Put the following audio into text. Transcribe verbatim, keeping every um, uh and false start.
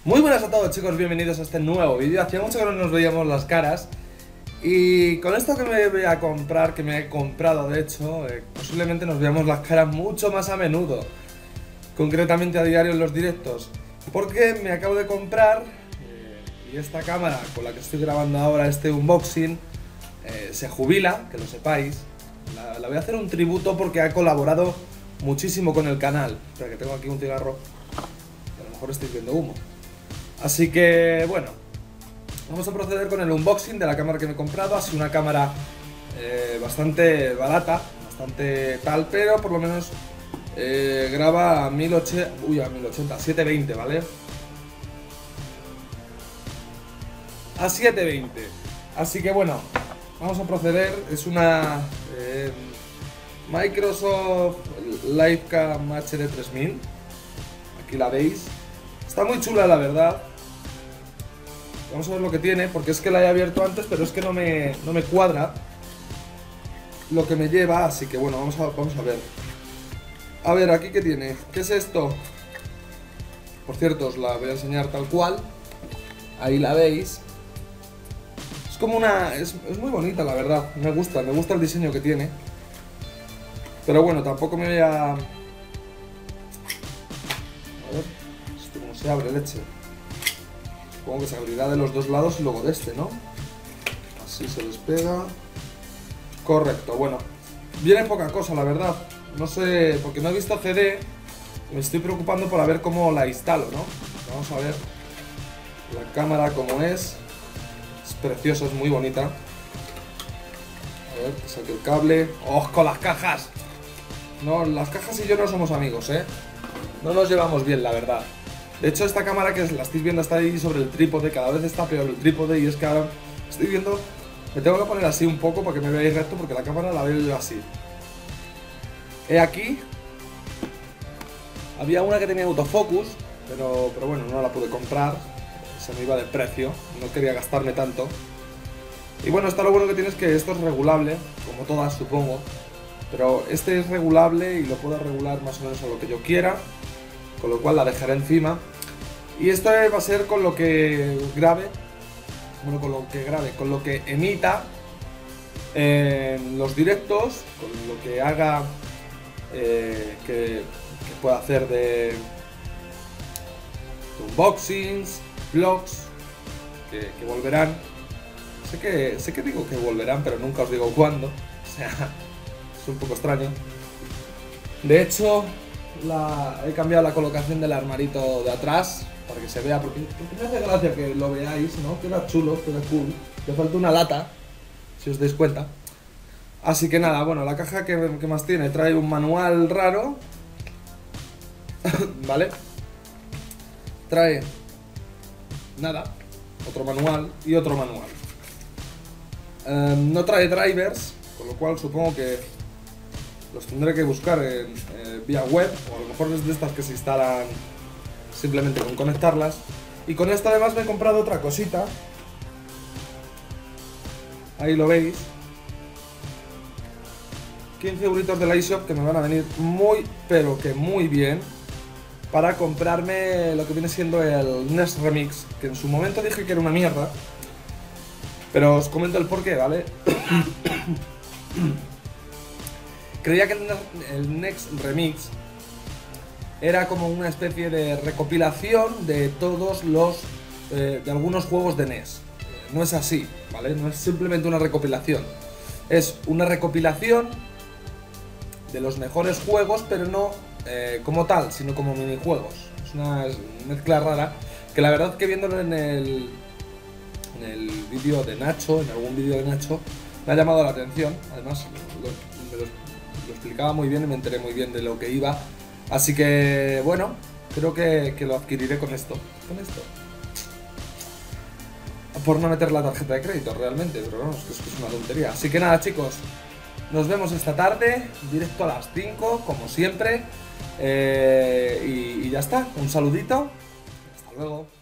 Muy buenas a todos, chicos, bienvenidos a este nuevo vídeo. Hacía mucho que no nos veíamos las caras. Y con esto que me voy a comprar, que me he comprado de hecho, eh, posiblemente nos veamos las caras mucho más a menudo, concretamente a diario en los directos. Porque me acabo de comprar, eh, y esta cámara con la que estoy grabando ahora este unboxing eh, se jubila, que lo sepáis. La, la voy a hacer un tributo porque ha colaborado muchísimo con el canal. Espera, que tengo aquí un cigarro, a lo mejor estoy viendo humo. Así que, bueno, vamos a proceder con el unboxing de la cámara que me he comprado. Ha sido una cámara eh, bastante barata, bastante tal, pero por lo menos eh, graba a mil ochenta, uy, a mil ochenta, setecientos veinte, ¿vale? A setecientos veinte. Así que bueno, vamos a proceder. Es una eh, Microsoft Livecam H D tres mil. Aquí la veis. Está muy chula, la verdad. Vamos a ver lo que tiene, porque es que la he abierto antes, pero es que no me, no me cuadra lo que me lleva, así que bueno, vamos a, vamos a ver. A ver, aquí qué tiene. ¿Qué es esto? Por cierto, os la voy a enseñar tal cual. Ahí la veis. Es como una... Es, es muy bonita, la verdad. Me gusta, me gusta el diseño que tiene. Pero bueno, tampoco me voy a... A ver, esto cómo se abre, leche. Supongo que se abrirá de los dos lados y luego de este, ¿no? Así se despega. Correcto, bueno. Viene poca cosa, la verdad. No sé, porque no he visto C D. Me estoy preocupando por a ver cómo la instalo, ¿no? Vamos a ver la cámara como es. Es preciosa, es muy bonita. A ver, que saque el cable. ¡Oh, con las cajas! No, las cajas y yo no somos amigos, ¿eh? No nos llevamos bien, la verdad. De hecho, esta cámara que la estáis viendo está ahí sobre el trípode. Cada vez está peor el trípode y es que ahora estoy viendo... Me tengo que poner así un poco para que me veáis recto, porque la cámara la veo yo así. He aquí. Había una que tenía autofocus, pero, pero bueno, no la pude comprar. Se me iba de precio, no quería gastarme tanto. Y bueno, está lo bueno que tiene es que esto es regulable, como todas supongo. Pero este es regulable y lo puedo regular más o menos a lo que yo quiera, con lo cual la dejaré encima. Y esto va a ser con lo que grabe, bueno, con lo que grabe, con lo que emita en los directos, con lo que haga, eh, que, que pueda hacer de, de unboxings, vlogs, que, que volverán. Sé que, sé que digo que volverán, pero nunca os digo cuándo, o sea, es un poco extraño. De hecho, La, he cambiado la colocación del armarito de atrás para que se vea, porque, porque me hace gracia que lo veáis, ¿no? Queda chulo, queda cool. Le falta una lata, si os dais cuenta. Así que nada, bueno, la caja que, que más tiene trae un manual raro. ¿Vale? Trae nada, otro manual y otro manual. Eh, no trae drivers, con lo cual supongo que los tendré que buscar en, eh, vía web, o a lo mejor es de estas que se instalan simplemente con conectarlas. Y con esto además me he comprado otra cosita. Ahí lo veis. quince euritos de la eShop que me van a venir muy, pero que muy bien, para comprarme lo que viene siendo el N E S Remix, que en su momento dije que era una mierda. Pero os comento el porqué, ¿vale? Creía que el Next Remix era como una especie de recopilación de todos los, eh, de algunos juegos de N E S. No es así, ¿vale? No es simplemente una recopilación. Es una recopilación de los mejores juegos, pero no eh, como tal, sino como minijuegos. Es una mezcla rara, que la verdad que viéndolo en el, en el vídeo de Nacho, en algún vídeo de Nacho, me ha llamado la atención. Además, lo, me lo Lo explicaba muy bien y me enteré muy bien de lo que iba. Así que, bueno, creo que, que lo adquiriré con esto. Con esto. Por no meter la tarjeta de crédito, realmente. Pero vamos, que es, que es una tontería. Así que nada, chicos. Nos vemos esta tarde. Directo a las cinco, como siempre. Eh, y, y ya está. Un saludito. Hasta luego.